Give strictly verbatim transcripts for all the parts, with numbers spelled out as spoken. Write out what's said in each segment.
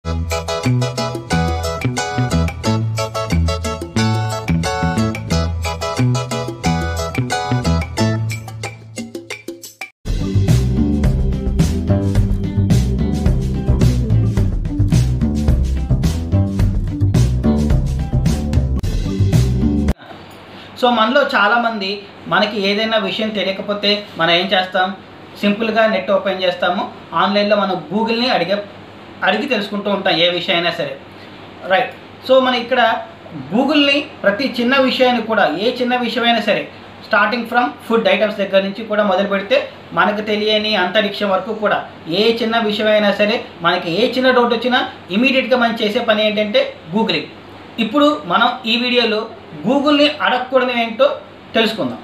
So మనలో చాలామంది మనకి ఏదైనా విషయం తెలియకపోతే మనం ఏం చేస్తాం, సింపుల్గా నెట్ ఓపెన్ చేస్తాము, ఆన్లైన్లో మనం గూగుల్ని అడిగే అడిగి తెలుసుకుంటూ ఉంటాం ఏ విషయం అయినా సరే, రైట్. సో మనం ఇక్కడ గూగుల్ని ప్రతి చిన్న విషయాన్ని కూడా, ఏ చిన్న విషయమైనా సరే, స్టార్టింగ్ ఫ్రమ్ ఫుడ్ ఐటమ్స్ దగ్గర నుంచి కూడా మొదలు పెడితే మనకు తెలియని అంతరిక్షం వరకు కూడా ఏ చిన్న విషయమైనా సరే, మనకి ఏ చిన్న డౌట్ వచ్చినా ఇమీడియట్గా మనం చేసే పని ఏంటంటే గూగులింగ్. ఇప్పుడు మనం ఈ వీడియోలో గూగుల్ని అడగకూడదు ఏంటో తెలుసుకుందాం.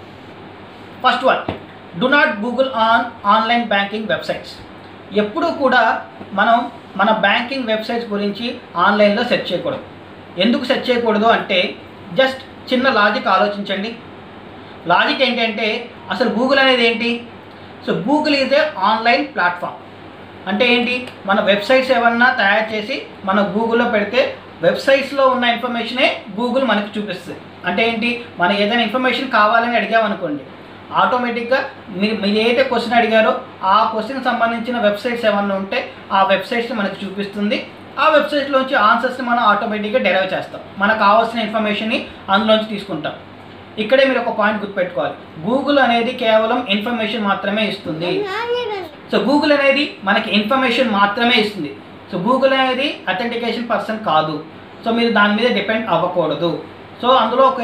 First one, do not Google on online banking websites. ఎప్పుడూ కూడా మనం మన బ్యాంకింగ్ వెబ్సైట్స్ గురించి ఆన్లైన్లో సెర్చ్ చేయకూడదు. ఎందుకు సెర్చ్ చేయకూడదు అంటే జస్ట్ చిన్న లాజిక్ ఆలోచించండి. లాజిక్ ఏంటంటే అసలు గూగుల్ అనేది ఏంటి? So Google is a online platform. అంటే ఏంటి, మన వెబ్సైట్స్ ఏమన్నా తయారు చేసి మన గూగుల్లో పెడితే వెబ్సైట్స్లో ఉన్న ఇన్ఫర్మేషనే గూగుల్ మనకి చూపిస్తుంది. అంటే ఏంటి, మనం ఏదైనా ఇన్ఫర్మేషన్ కావాలని అడిగామనుకోండి, ఆటోమేటిక్గా మీరు మీరు ఏదైతే క్వశ్చన్ అడిగారో ఆ క్వశ్చన్ సంబంధించిన వెబ్సైట్స్ ఏమన్నా ఉంటే ఆ వెబ్సైట్స్ని మనకి చూపిస్తుంది. ఆ వెబ్సైట్లోంచి ఆన్సర్స్ని మనం ఆటోమేటిక్గా డెరైవ్ చేస్తాం, మనకు కావాల్సిన ఇన్ఫర్మేషన్ని అందులోంచి తీసుకుంటాం. ఇక్కడే మీరు ఒక పాయింట్ గుర్తుపెట్టుకోవాలి, గూగుల్ అనేది కేవలం ఇన్ఫర్మేషన్ మాత్రమే ఇస్తుంది. సో గూగుల్ అనేది మనకి ఇన్ఫర్మేషన్ మాత్రమే ఇస్తుంది. సో గూగుల్ అనేది అథెంటికేషన్ పర్సన్ కాదు. సో మీరు దాని మీద డిపెండ్ అవ్వకూడదు. సో అందులో ఒక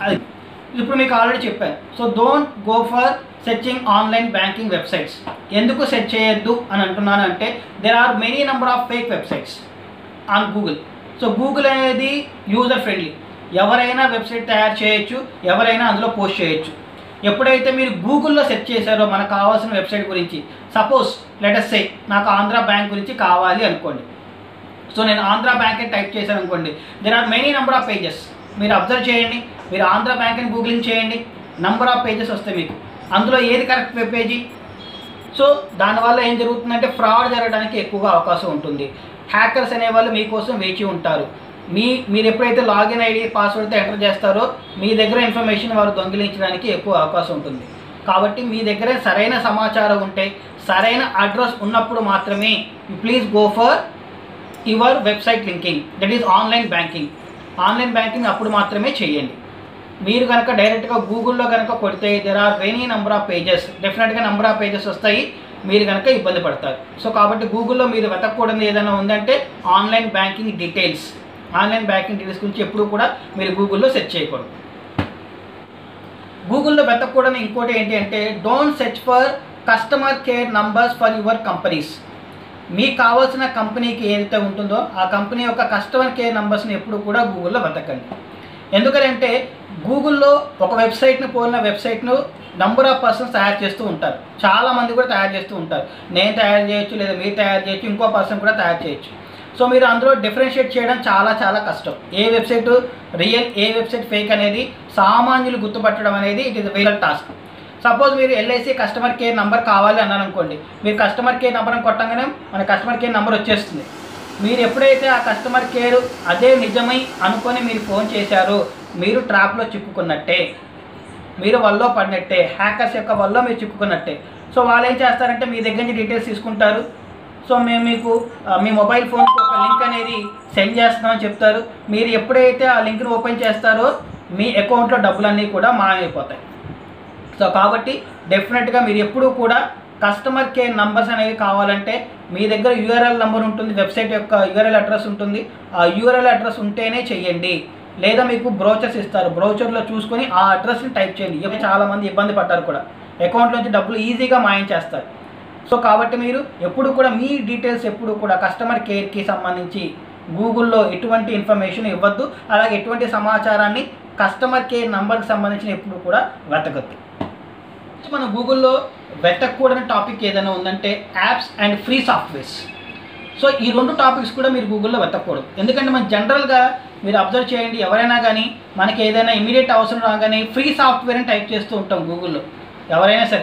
ఇప్పుడు మీకు ఆల్రెడీ చెప్పాను. So don't go for searching online banking websites. ఎందుకు సెర్చ్ చేయొద్దు అని అంటున్నాను అంటే there are many number of fake websites on Google. So Google అనేది యూజర్ ఫ్రెండ్లీ, ఎవరైనా వెబ్సైట్ తయారు చేయొచ్చు, ఎవరైనా అందులో పోస్ట్ చేయొచ్చు. ఎప్పుడైతే మీరు గూగుల్లో సెర్చ్ చేశారో మనకు కావాల్సిన వెబ్సైట్ గురించి, సపోజ్ లెట్ అస్ సే నాకు ఆంధ్ర బ్యాంక్ గురించి కావాలి అనుకోండి. సో నేను ఆంధ్ర బ్యాంక్ అని టైప్ చేశాను అనుకోండి, there are many number of pages. మీరు అబ్జర్వ్ చేయండి, మీరు ఆంధ్ర బ్యాంక్ అని గూగులింగ్ చేయండి, నెంబర్ ఆఫ్ పేజెస్ వస్తాయి మీకు. అందులో ఏది కరెక్ట్ వెబ్ పేజీ? సో దానివల్ల ఏం జరుగుతుందంటే ఫ్రాడ్ జరగడానికి ఎక్కువగా అవకాశం ఉంటుంది. హ్యాకర్స్ అనేవాళ్ళు మీకోసం వేచి ఉంటారు. మీ మీరు ఎప్పుడైతే లాగిన్ ఐడి పాస్వర్డ్తో ఎంటర్ చేస్తారో మీ దగ్గర ఇన్ఫర్మేషన్ వారు దొంగిలించడానికి ఎక్కువ అవకాశం ఉంటుంది. కాబట్టి మీ దగ్గర సరైన సమాచారం ఉంటే, సరైన అడ్రస్ ఉన్నప్పుడు మాత్రమే you please go for your website linking, that is online banking. Online banking అప్పుడు మాత్రమే చేయండి. మీరు కనుక డైరెక్ట్గా గూగుల్లో కనుక కొడితే there are many number of pages, డెఫినెట్గా నెంబర్ ఆఫ్ పేజెస్ వస్తాయి, మీరు కనుక ఇబ్బంది పడతారు. సో కాబట్టి గూగుల్లో మీరు వెతకూడదు ఏదైనా ఉందంటే online banking details, online banking details గురించి ఎప్పుడు కూడా మీరు గూగుల్లో సెర్చ్ చేయకూడదు. గూగుల్లో వెతకూడని ఇంకోటి ఏంటి అంటే don't search for customer care numbers for your companies. మీకు కావాల్సిన కంపెనీకి ఏదైతే ఉంటుందో ఆ కంపెనీ యొక్క కస్టమర్ కేర్ నంబర్స్ని ఎప్పుడు కూడా గూగుల్లో వెతకండి. ఎందుకంటే గూగుల్లో ఒక వెబ్సైట్ని పోలిన వెబ్సైట్ను నంబర్ ఆఫ్ పర్సన్స్ తయారు చేస్తూ ఉంటారు, చాలామంది కూడా తయారు చేస్తూ ఉంటారు. నేను తయారు చేయొచ్చు, లేదా మీరు తయారు చేయొచ్చు, ఇంకో పర్సన్ కూడా తయారు చేయొచ్చు. సో మీరు అందులో డిఫరెన్షియేట్ చేయడం చాలా చాలా కష్టం. ఏ వెబ్సైట్ రియల్, ఏ వెబ్సైట్ ఫేక్ అనేది సామాన్యులు గుర్తుపట్టడం అనేది it is very task. Suppose మీరు ఎల్ఐసి కస్టమర్ కేర్ నెంబర్ కావాలి అన్నారు అనుకోండి, మీరు కస్టమర్ కేర్ నెంబర్ అని కొట్టంగానే మన కస్టమర్ కేర్ నెంబర్ వచ్చేస్తుంది. మీరు ఎప్పుడైతే ఆ కస్టమర్ కేర్ అదే నిజమై అనుకొని మీరు ఫోన్ చేశారో మీరు ట్రాప్లో చిక్కుకున్నట్టే, మీరు వల్లో పడినట్టే, హ్యాకర్స్ యొక్క వల్లో మీరు చిక్కుకున్నట్టే. సో వాళ్ళు ఏం చేస్తారంటే మీ దగ్గర నుంచి డీటెయిల్స్ తీసుకుంటారు. సో మేము మీకు మీ మొబైల్ ఫోన్కి ఒక లింక్ అనేది సెండ్ చేస్తున్నామని చెప్తారు. మీరు ఎప్పుడైతే ఆ లింక్ని ఓపెన్ చేస్తారో మీ అకౌంట్లో డబ్బులన్నీ కూడా మాయమైపోతాయి. సో కాబట్టి డెఫినెట్గా మీరు ఎప్పుడూ కూడా కస్టమర్ కేర్ నంబర్స్ అనేవి కావాలంటే మీ దగ్గర యూఆర్ఎల్ నెంబర్ ఉంటుంది, వెబ్సైట్ యొక్క యూఆర్ఎల్ అడ్రస్ ఉంటుంది, ఆ యూఆర్ఎల్ అడ్రస్ ఉంటేనే చెయ్యండి. లేదా మీకు బ్రోచర్స్ ఇస్తారు, బ్రోచర్లో చూసుకొని ఆ అడ్రస్ని టైప్ చేయండి. ఇవి చాలామంది ఇబ్బంది పడ్డారు కూడా, అకౌంట్లోంచి డబ్బులు ఈజీగా మాయం చేస్తారు. సో కాబట్టి మీరు ఎప్పుడు కూడా మీ డీటెయిల్స్ ఎప్పుడు కూడా కస్టమర్ కేర్కి సంబంధించి గూగుల్లో ఎటువంటి ఇన్ఫర్మేషన్ ఇవ్వద్దు, అలాగే ఎటువంటి సమాచారాన్ని కస్టమర్ కేర్ నెంబర్కి సంబంధించిన ఎప్పుడు కూడా వెతకద్దు. మన గూగుల్లో వెతకూడని టాపిక్ ఏదైనా ఉందంటే apps and free softwares. So ఈ రెండు టాపిక్స్ కూడా మీరు గూగుల్లో వెతకూడదు. ఎందుకంటే మన జనరల్గా మీరు అబ్జర్వ్ చేయండి, ఎవరైనా కానీ మనకి ఏదైనా ఇమీడియట్ అవసరం రాగానే ఫ్రీ సాఫ్ట్వేర్ అని టైప్ చేస్తూ ఉంటాం గూగుల్లో, ఎవరైనా సరే.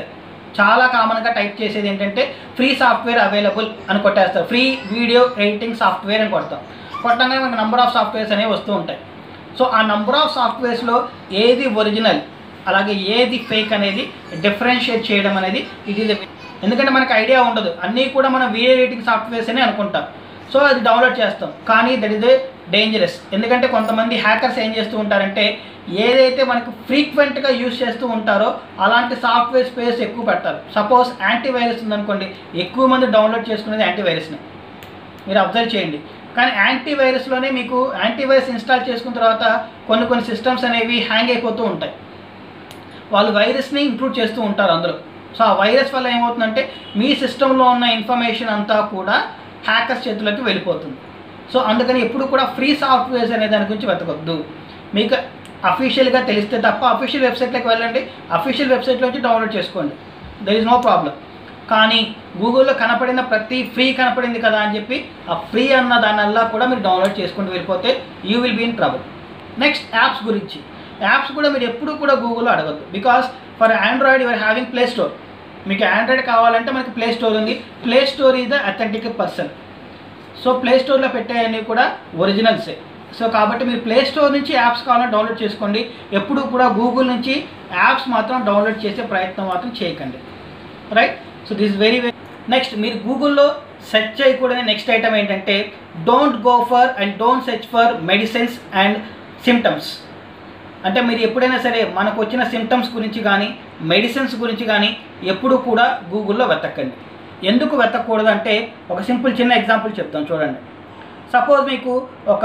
చాలా కామన్గా టైప్ చేసేది ఏంటంటే ఫ్రీ సాఫ్ట్వేర్ అవైలబుల్ అని కొట్టేస్తారు. ఫ్రీ వీడియో ఎడిటింగ్ సాఫ్ట్వేర్ అని కొడతాం. కొట్టగానే మనకు నెంబర్ ఆఫ్ సాఫ్ట్వేర్స్ అనేవి వస్తూ ఉంటాయి. సో ఆ నెంబర్ ఆఫ్ సాఫ్ట్వేర్స్లో ఏది ఒరిజినల్ అలాగే ఏది ఫేక్ అనేది డిఫరెన్షియేట్ చేయడం అనేది ఇది. ఎందుకంటే మనకు ఐడియా ఉండదు, అన్నీ కూడా మనం వీడియో ఎడిటింగ్ సాఫ్ట్వేర్స్ అని అనుకుంటాం. సో అది డౌన్లోడ్ చేస్తాం, కానీ దట్ ఈస్ ఏ డేంజరస్. ఎందుకంటే కొంతమంది హ్యాకర్స్ ఏం చేస్తూ ఉంటారంటే ఏదైతే మనకు ఫ్రీక్వెంట్గా యూజ్ చేస్తూ ఉంటారో అలాంటి సాఫ్ట్వేర్ స్పేస్ ఎక్కువ పెడతారు. సపోజ్ యాంటీవైరస్ ఉందనుకోండి, ఎక్కువ మంది డౌన్లోడ్ చేసుకునేది యాంటీవైరస్ని, మీరు అబ్జర్వ్ చేయండి. కానీ యాంటీవైరస్లోనే మీకు యాంటీవైరస్ ఇన్స్టాల్ చేసుకున్న తర్వాత కొన్ని కొన్ని సిస్టమ్స్ అనేవి హ్యాంగ్ అయిపోతూ ఉంటాయి. వాళ్ళు వైరస్ని ఇంక్లూడ్ చేస్తూ ఉంటారు అందులో. సో ఆ వైరస్ వల్ల ఏమవుతుందంటే మీ సిస్టంలో ఉన్న ఇన్ఫర్మేషన్ అంతా కూడా హ్యాకర్స్ చేతుల్లోకి వెళ్ళిపోతుంది. సో అందుకని ఎప్పుడు కూడా ఫ్రీ సాఫ్ట్వేర్స్ అనే దాని గురించి వెతకొద్దు. మీకు అఫీషియల్గా తెలిస్తే తప్ప అఫీషియల్ వెబ్సైట్లోకి వెళ్ళండి, అఫీషియల్ వెబ్సైట్లోంచి డౌన్లోడ్ చేసుకోండి, దెర్ ఈజ్ నో ప్రాబ్లం. కానీ గూగుల్లో కనపడిన ప్రతి ఫ్రీ కనపడింది కదా అని చెప్పి ఆ ఫ్రీ అన్న దానివల్ల కూడా మీరు డౌన్లోడ్ చేసుకుంటూ వెళ్ళిపోతే you will be in trouble. Next apps గురించి. యాప్స్ కూడా మీరు ఎప్పుడు కూడా గూగుల్లో అడగద్దు. Because for Android you are having play store. మీకు ఆండ్రాయిడ్ కావాలంటే మనకి ప్లే స్టోర్ ఉంది. Play store is the authentic person. So play స్టోర్లో పెట్టేవన్నీ కూడా ఒరిజినల్సే. సో కాబట్టి మీరు ప్లే స్టోర్ నుంచి యాప్స్ కావాలని డౌన్లోడ్ చేసుకోండి. ఎప్పుడు కూడా గూగుల్ నుంచి యాప్స్ మాత్రం డౌన్లోడ్ చేసే ప్రయత్నం మాత్రం చేయకండి, right? So this very very next, మీరు గూగుల్లో సెర్చ్ చేయకూడని నెక్స్ట్ ఐటమ్ ఏంటంటే don't go for and don't search for medicines and symptoms. అంటే మీరు ఎప్పుడైనా సరే మనకు వచ్చిన సిమ్టమ్స్ గురించి కానీ మెడిసిన్స్ గురించి కానీ ఎప్పుడు కూడా గూగుల్లో వెతకండి. ఎందుకు వెతకూడదు అంటే ఒక సింపుల్ చిన్న ఎగ్జాంపుల్ చెప్తాను చూడండి. సపోజ్ మీకు ఒక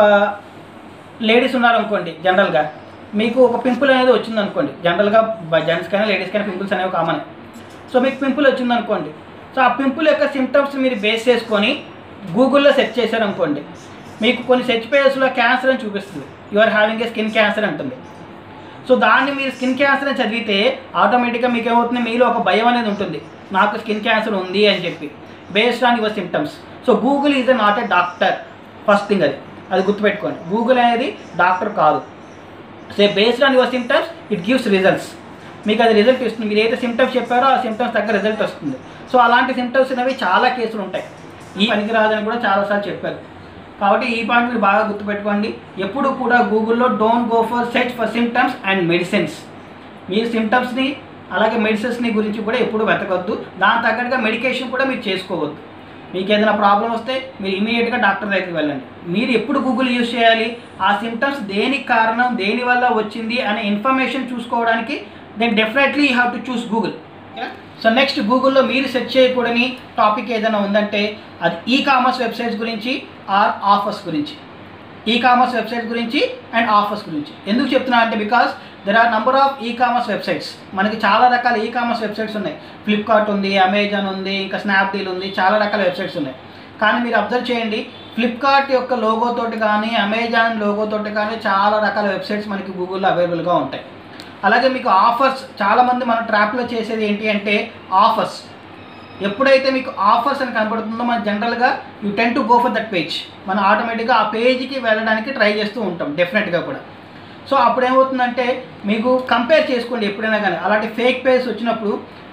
లేడీస్ ఉన్నారనుకోండి, జనరల్గా మీకు ఒక పింపుల్ అనేది వచ్చిందనుకోండి. జనరల్గా జెంట్స్ కైనా లేడీస్ కైనా పింపుల్స్ అనేవి కామన్. సో మీకు పింపుల్ వచ్చిందనుకోండి, సో ఆ పింపుల్ యొక్క సిమ్టమ్స్ మీరు బేస్ చేసుకొని గూగుల్లో సెర్చ్ చేశారనుకోండి, మీకు కొన్ని సెర్చ్ పేజెస్లో క్యాన్సర్ అని చూపిస్తుంది, you are having a skin cancer అంటుంది. సో దాన్ని మీరు స్కిన్ క్యాన్సర్ అని చదివితే ఆటోమేటిక్గా మీకు ఏమవుతుంది, మీలో ఒక భయం అనేది ఉంటుంది, నాకు స్కిన్ క్యాన్సర్ ఉంది అని చెప్పి, based on your symptoms. So Google is a not a doctor, first thing అది అది గుర్తుపెట్టుకోండి. గూగుల్ అనేది డాక్టర్ కాదు. So based on your symptoms it gives results. మీకు అది రిజల్ట్ ఇస్తుంది, మీరు ఏదైతే సిమ్టమ్స్ చెప్పారో ఆ సిమ్టమ్స్ తగ్గ రిజల్ట్ వస్తుంది. సో అలాంటి సిమ్టమ్స్ అనేవి చాలా కేసులు ఉంటాయి. ఈ పనికిరాదని కూడా చాలాసార్లు చెప్పారు. కాబట్టి ఈ పాయింట్ మీరు బాగా గుర్తుపెట్టుకోండి. ఎప్పుడు కూడా గూగుల్లో don't go for search for symptoms and medicines. మీరు సిమ్టమ్స్ని అలాగే మెడిసిన్స్ని గురించి కూడా ఎప్పుడు వెతకవద్దు. దాని తగ్గట్టుగా మెడికేషన్ కూడా మీరు చేసుకోవద్దు. మీకు ఏదైనా ప్రాబ్లం వస్తే మీరు ఇమీడియట్గా డాక్టర్ దగ్గరికి వెళ్ళండి. మీరు ఎప్పుడు గూగుల్ యూజ్ చేయాలి, ఆ సిమ్టమ్స్ దేనికి కారణం, దేనివల్ల వచ్చింది అనే ఇన్ఫర్మేషన్ చూసుకోవడానికి then definitely you have to choose Google. So next, గూగుల్లో మీరు సెర్చ్ చేయకూడని టాపిక్ ఏదైనా ఉందంటే అది ఈ కామర్స్ వెబ్సైట్స్ గురించి ఆర్ ఆఫర్స్ గురించి. ఈ కామర్స్ వెబ్సైట్స్ గురించి అండ్ ఆఫర్స్ గురించి ఎందుకు చెప్తున్నా అంటే because there are number of e commerce websites. మనకి చాలా రకాల ఈ కామర్స్ వెబ్సైట్స్ ఉన్నాయి. ఫ్లిప్కార్ట్ ఉంది, అమెజాన్ ఉంది, ఇంకా స్నాప్డీల్ ఉంది, చాలా రకాల వెబ్సైట్స్ ఉన్నాయి. కానీ మీరు అబ్జర్వ్ చేయండి, ఫ్లిప్కార్ట్ యొక్క లోగోతోటి కానీ అమెజాన్ లోగోతోటి కానీ చాలా రకాల వెబ్సైట్స్ మనకి గూగుల్లో అవైలబుల్గా ఉంటాయి. అలాగే మీకు ఆఫర్స్, చాలామంది మన ట్రాప్లో చేసేది ఏంటి అంటే ఆఫర్స్. ఎప్పుడైతే మీకు ఆఫర్స్ అని కనబడుతుందో మన జనరల్గా you tend to go for that page, మనం ఆటోమేటిక్గా ఆ పేజ్కి వెళ్ళడానికి ట్రై చేస్తూ ఉంటాం డెఫినెట్గా కూడా. సో అప్పుడు ఏమవుతుందంటే మీకు కంపేర్ చేసుకోండి ఎప్పుడైనా కానీ అలాంటి ఫేక్ పేజ్ వచ్చినప్పుడు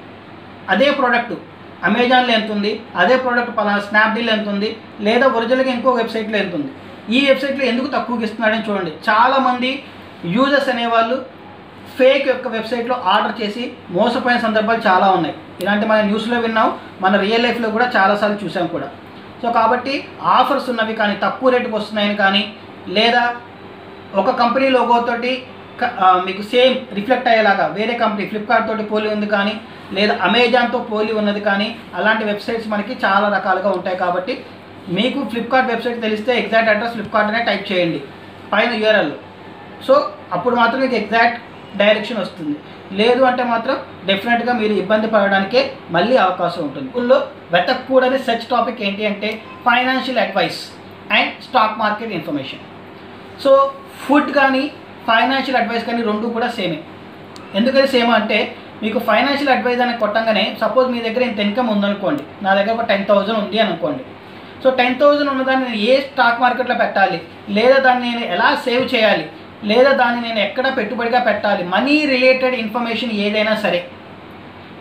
అదే ప్రోడక్ట్ అమెజాన్లో ఎంత ఉంది, అదే ప్రోడక్ట్ పలానా స్నాప్డీల్లో ఎంత ఉంది, లేదా ఒరిజినల్గా ఇంకో వెబ్సైట్లో ఎంత ఉంది, ఈ వెబ్సైట్లో ఎందుకు తక్కువకి ఇస్తున్నాడని చూడండి. చాలామంది యూజర్స్ అనేవాళ్ళు ఫేక్ యొక్క వెబ్సైట్లో ఆర్డర్ చేసి మోసపోయిన సందర్భాలు చాలా ఉన్నాయి. ఇలాంటి మన న్యూస్లో విన్నాం, మన రియల్ లైఫ్లో కూడా చాలాసార్లు చూసాం కూడా. సో కాబట్టి ఆఫర్స్ ఉన్నవి కానీ తక్కువ రేటుకి వస్తున్నాయని కానీ, లేదా ఒక కంపెనీ లోగోతోటి మీకు సేమ్ రిఫ్లెక్ట్ అయ్యేలాగా వేరే కంపెనీ ఫ్లిప్కార్ట్ తోటి పోలి ఉంది కానీ, లేదా అమెజాన్తో పోలి ఉన్నది కానీ, అలాంటి వెబ్సైట్స్ మనకి చాలా రకాలుగా ఉంటాయి. కాబట్టి మీకు ఫ్లిప్కార్ట్ వెబ్సైట్ తెలిస్తే ఎగ్జాక్ట్ అడ్రస్ ఫ్లిప్కార్ట్ అనే టైప్ చేయండి పైన యూఆర్ఎల్. సో అప్పుడు మాత్రం మీకు ఎగ్జాక్ట్ డైరెక్షన్ వస్తుంది. లేదు అంటే మాత్రం డెఫినెట్గా మీరు ఇబ్బంది పడడానికే మళ్ళీ అవకాశం ఉంటుంది. గూగుల్లో వెతకూడని సెర్చ్ టాపిక్ ఏంటి అంటే financial advice and stock market information. So food కానీ ఫైనాన్షియల్ అడ్వైస్ కానీ రెండు కూడా సేమే. ఎందుకని సేమ్ అంటే మీకు ఫైనాన్షియల్ అడ్వైస్ అని కొట్టంగానే సపోజ్ మీ దగ్గర ఇంత ఇన్కమ్ ఉందనుకోండి, నా దగ్గర ఒక టెన్ థౌజండ్ ఉంది అనుకోండి. సో టెన్ థౌజండ్ ఉన్నదాన్ని నేను ఏ స్టాక్ మార్కెట్లో పెట్టాలి, లేదా దాన్ని నేను ఎలా సేవ్ చేయాలి, లేదా దాన్ని నేను ఎక్కడ పెట్టుబడిగా పెట్టాలి, మనీ రిలేటెడ్ ఇన్ఫర్మేషన్ ఏదైనా సరే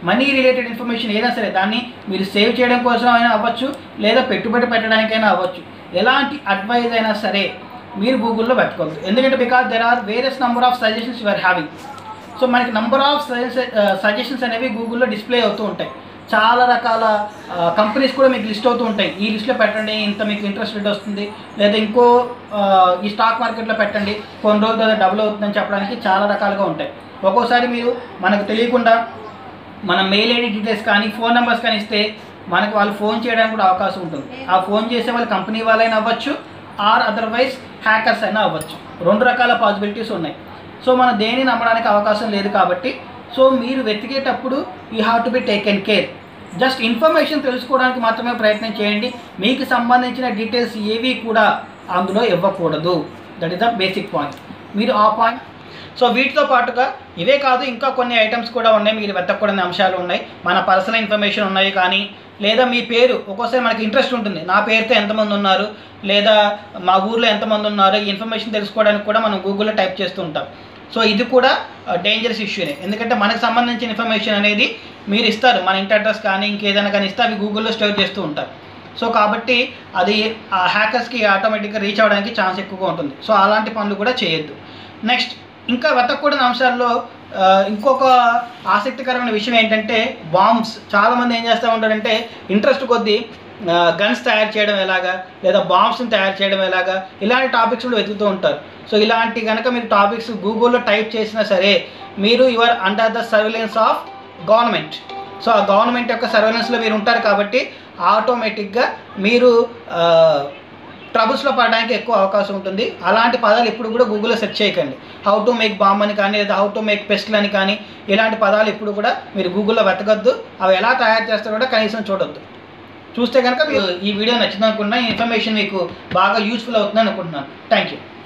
మనీ రిలేటెడ్ ఇన్ఫర్మేషన్ ఏదైనా సరే దాన్ని మీరు సేవ్ చేయడం కోసం అయినా అవ్వచ్చు, లేదా పెట్టుబడి పెట్టడానికైనా అవ్వచ్చు. ఎలాంటి అడ్వైజ్ అయినా సరే మీరు గూగుల్లో పెట్టుకోవచ్చు. ఎందుకంటే because there are various number of suggestions you are having. So మనకి నెంబర్ ఆఫ్ సజెషన్స్ అనేవి గూగుల్లో డిస్ప్లే అవుతూ ఉంటాయి. చాలా రకాల కంపెనీస్ కూడా మీకు లిస్ట్ అవుతూ ఉంటాయి. ఈ లిస్ట్లో పెట్టండి, ఇంత మీకు ఇంట్రెస్ట్ రేట్ వస్తుంది, లేదా ఇంకో ఈ స్టాక్ మార్కెట్లో పెట్టండి, కొన్ని రోజుల తర్వాత డబుల్ అవుతుందని చెప్పడానికి చాలా రకాలుగా ఉంటాయి. ఒక్కోసారి మీరు మనకు తెలియకుండా మన మెయిల్ ఐడి డీటెయిల్స్ కానీ ఫోన్ నెంబర్స్ కానీ ఇస్తే మనకు వాళ్ళు ఫోన్ చేయడానికి కూడా అవకాశం ఉంటుంది. ఆ ఫోన్ చేసే వాళ్ళు కంపెనీ వాళ్ళైనా అవ్వచ్చు, ఆర్ అదర్వైజ్ హ్యాకర్స్ అయినా అవ్వచ్చు. రెండు రకాల పాసిబిలిటీస్ ఉన్నాయి. సో మనం దేన్ని నమ్మడానికి అవకాశం లేదు కాబట్టి సో మీరు వెతికేటప్పుడు you have to be taken care. Just information తెలుసుకోవడానికి మాత్రమే ప్రయత్నం చేయండి. మీకు సంబంధించిన డీటెయిల్స్ ఏవి కూడా అందులో ఇవ్వకూడదు. That is the basic point. మీరు ఆ పాయింట్ సో వీటితో పాటుగా ఇవే కాదు, ఇంకా కొన్ని ఐటమ్స్ కూడా ఉన్నాయి, మీరు వెతకూడని అంశాలు ఉన్నాయి. మన పర్సనల్ ఇన్ఫర్మేషన్ ఉన్నాయి, కానీ లేదా మీ పేరు ఒక్కోసారి మనకి ఇంట్రెస్ట్ ఉంటుంది, నా పేరుతో ఎంతమంది ఉన్నారు, లేదా మా ఊర్లో ఎంతమంది ఉన్నారు, ఈ ఇన్ఫర్మేషన్ తెలుసుకోవడానికి కూడా మనం గూగుల్లో టైప్ చేస్తూ ఉంటాం. సో ఇది కూడా డేంజరస్ ఇష్యూనే. ఎందుకంటే మనకు సంబంధించిన ఇన్ఫర్మేషన్ అనేది మీరు ఇస్తారు, మన ఇంటి అడ్రస్ కానీ ఇంకేదైనా కానీ ఇస్తే అవి గూగుల్లో స్టోర్ చేస్తూ ఉంటారు. సో కాబట్టి అది ఆ హ్యాకర్స్కి ఆటోమేటిక్గా రీచ్ అవ్వడానికి ఛాన్స్ ఎక్కువగా ఉంటుంది. సో అలాంటి పనులు కూడా చేయొద్దు. నెక్స్ట్ ఇంకా వెతకూడని అంశాల్లో ఇంకొక ఆసక్తికరమైన విషయం ఏంటంటే బాంబ్స్. చాలామంది ఏం చేస్తూ ఉంటారంటే ఇంట్రెస్ట్ కొద్దీ గన్స్ తయారు చేయడం ఎలాగా, లేదా బాంబ్స్ని తయారు చేయడం ఎలాగా, ఇలాంటి టాపిక్స్ కూడా వెతుకుతూ ఉంటారు. సో ఇలాంటి కనుక మీరు టాపిక్స్ గూగుల్లో టైప్ చేసినా సరే మీరు your under the surveillance of government. So ఆ గవర్నమెంట్ యొక్క సర్వేలెన్స్లో మీరు ఉంటారు కాబట్టి ఆటోమేటిక్గా మీరు ట్రబుల్స్లో పడడానికి ఎక్కువ అవకాశం ఉంటుంది. అలాంటి పదాలు ఎప్పుడు కూడా గూగుల్లో సెర్చ్ చేయకండి. హౌ టు మేక్ బాంబ్ అని కానీ, లేదా హౌ టు మేక్ పెస్ట్లు అని కానీ, ఇలాంటి పదాలు ఎప్పుడు కూడా మీరు గూగుల్లో వెతకద్దు. అవి ఎలా తయారు చేస్తారో కూడా కనీసం చూడొద్దు. చూస్తే కనుక మీరు ఈ వీడియో నచ్చింది అనుకుంటున్నా, ఈ ఇన్ఫర్మేషన్ మీకు బాగా యూస్ఫుల్ అవుతుంది అనుకుంటున్నాను. Thank you.